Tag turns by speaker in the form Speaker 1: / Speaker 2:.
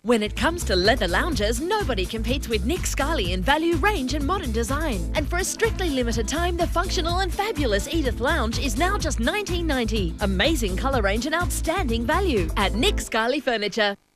Speaker 1: When it comes to leather loungers, nobody competes with Nick Scali in value, range and modern design. And for a strictly limited time, the functional and fabulous Edith Lounge is now just $19.90. Amazing colour range and outstanding value at Nick Scali Furniture.